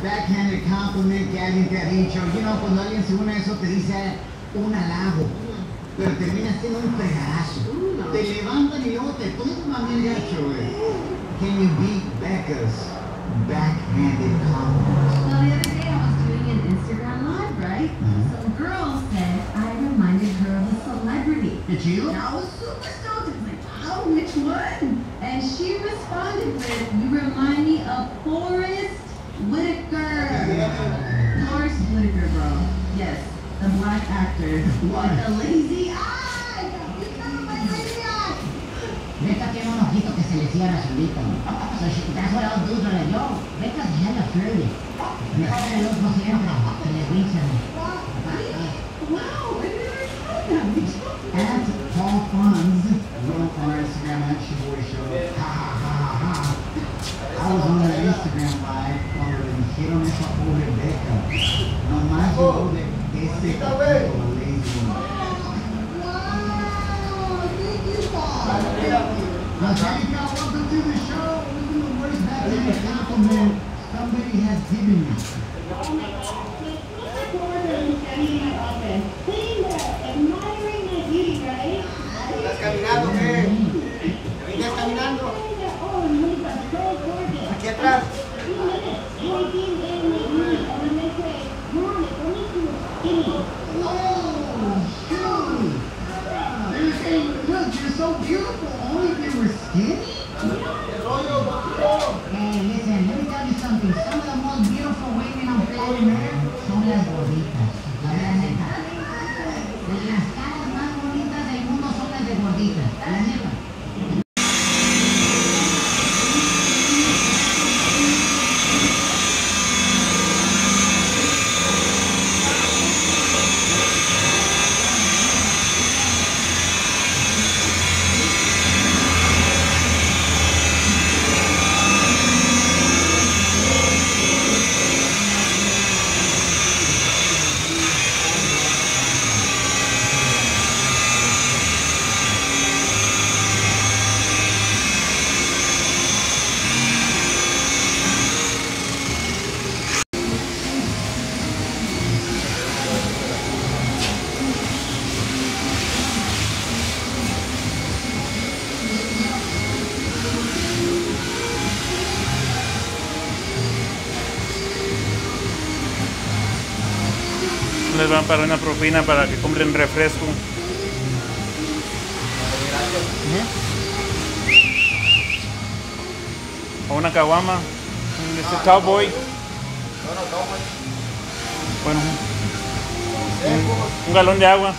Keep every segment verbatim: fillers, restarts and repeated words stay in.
Backhanded compliment que alguien te ha dicho, you know, cuando alguien según eso te dice un halago, pero termina siendo un fregadazo. Te levantan y luego te tumban bien gacho, güey. Can you beat Becca's backhanded compliments? Well, the other day I was doing an Instagram live, right? Mm-hmm. Some girl said I reminded her of a celebrity. Did you? And I was super stoked. I was like, wow, which one? And she responded with, you remind me of Forrest Whitaker. Forrest Whitaker, bro. Yes, the black actor with the lazy eye. My lazy eye. Becca tiene un ojito que se le cierra solito. So she, that's what I'll do to her. Yo, Becca's hella flirty. Me pone el ojo siempre. Se le guincha. Wow, I never saw that. At Paul Funds, on our Instagram at Shaboy Show. Ha ha ha ha ha. I was on that Instagram live cuando le dijeron eso a pobre Becca. Nomás yo de ese capítulo lazy one. Wow, thank you, Paul. Now, thank y'all. Welcome to the show. This is the worst backhanded compliment somebody has given you. Oh my God. This woman standing in my office, sitting there, admiring my beauty, right? ¿Estás caminando qué? ¿Te vienes caminando? Oh, Lisa, so gorgeous. Aquí atrás. Three minutes, taking in my beauty, and then they say, Mom, it's only too skinny. Oh, shoot. They're saying, look, you're so beautiful. Only if you were skinny? Hey, listen, let me tell you something. Some of the most beautiful women on planet Earth son las gorditas. La verdad neta. Las caras más bonitas del mundo son las de gorditas. La neta. Les van para una propina para que compren refresco. O una caguama. Este cowboy. Bueno, un, un galón de agua.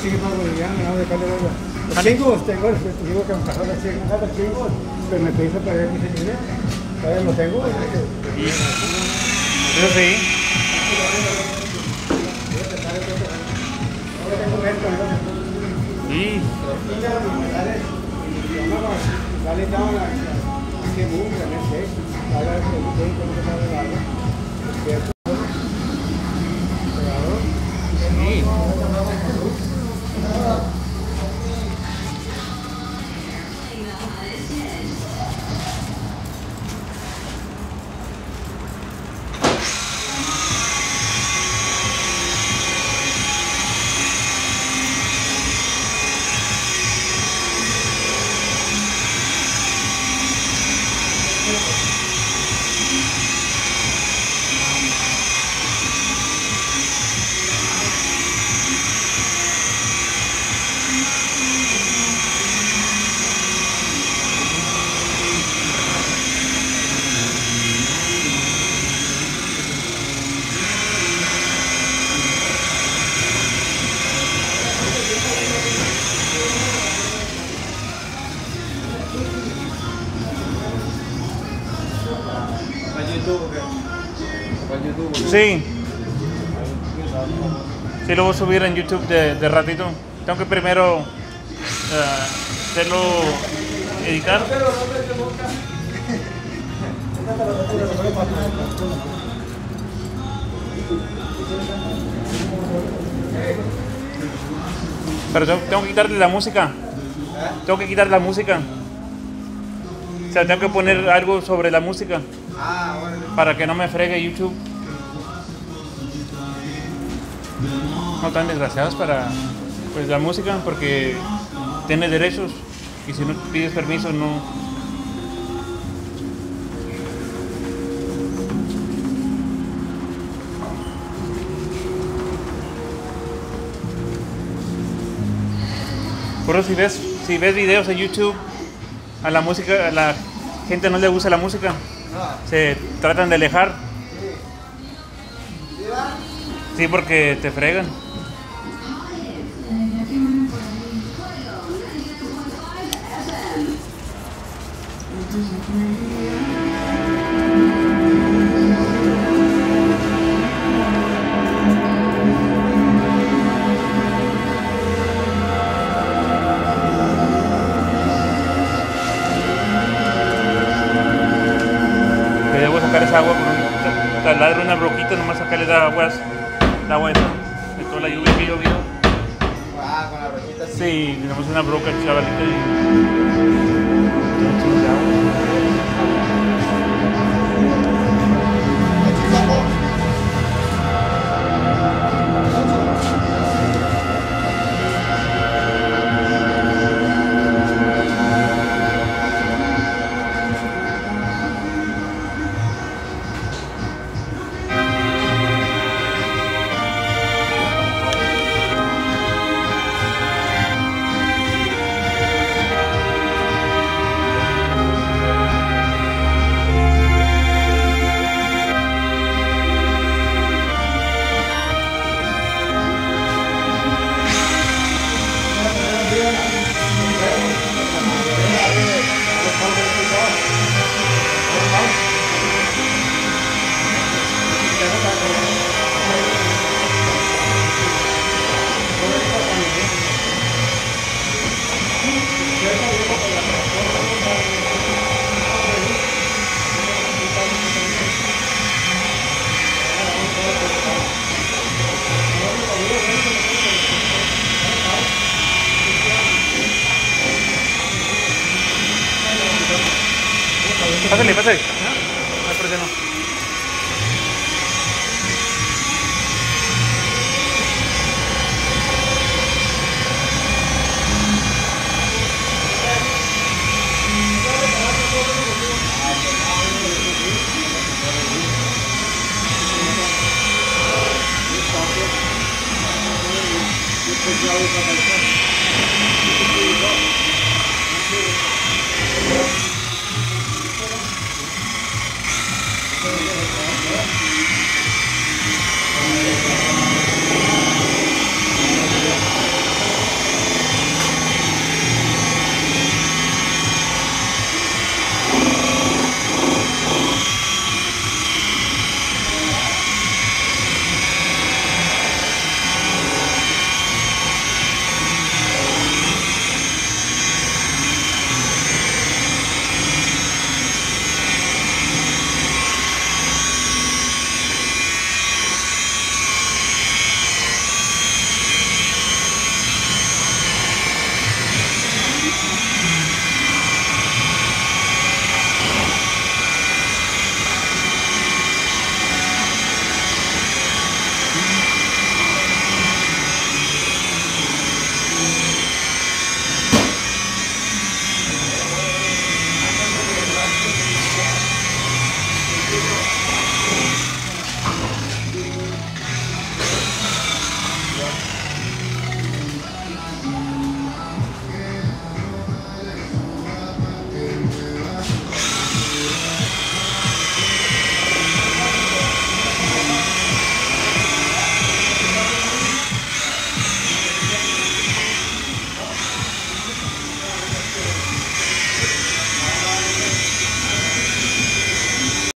sigue más boliviano, no, de cuál era. Los chingos, tengo, digo que me pasó los chingos, los chingos, pero me pedí para ver mi señora. Todavía lo tengo. Sí. Eso sí. Sí. Dale down a que move, no sé. Ahora es el que cómo se sabe algo. ¿Cierto? Sí. Sí. Sí, lo voy a subir en YouTube de, de ratito. Tengo que primero uh, hacerlo, editar. Pero tengo, tengo que quitarle la música. Tengo que quitar la música. O sea, tengo que poner algo sobre la música. Para que no me fregue YouTube. No tan desgraciados para pues la música, porque tiene derechos y si no pides permiso no. Por eso si ves si ves videos en YouTube, a la música, a la gente no le gusta la música, se tratan de alejar. Sí, porque te fregan. Debo sacar esa agua con un taladro, una broquita, nomás sacarle la agua, la agua esa, de toda la lluvia que llovió. Ah, con la broquita así. Sí, tenemos una broca chavalita y... Pásale, pásale. No, no hay problema. Pues ya voy para acá.